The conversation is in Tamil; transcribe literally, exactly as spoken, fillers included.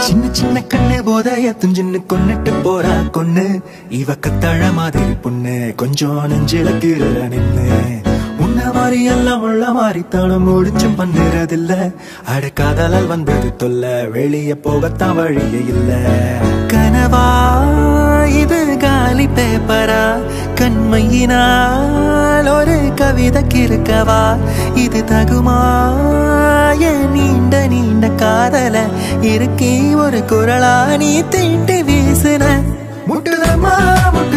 சின்ன சின்ன கண்ணு போதைய துஞ்சின்னு கொன்னுட்டு போறா கொன்னு இவ கத்தாழ மாதிரி பொண்ணு கொஞ்சம் நெஞ்சில கீழ நின்னு உன்ன மாதிரி எல்லாம் உள்ள மாதிரி தானும் முடிச்சும் பண்ணுறதில்ல அட காதலால் வந்தது தொல்ல வெளிய போகத்தான் வழியே இல்ல கனவா இது காலி பேப்பரா கண்மையினால் ஒரு கவிதை கிறுக்கவா இது தகுமா நீண்ட நீண்ட காதல இருக்கே ஒரு குரலா நீ தீட்டு வீசுன முட்டுதம்மா முட்டு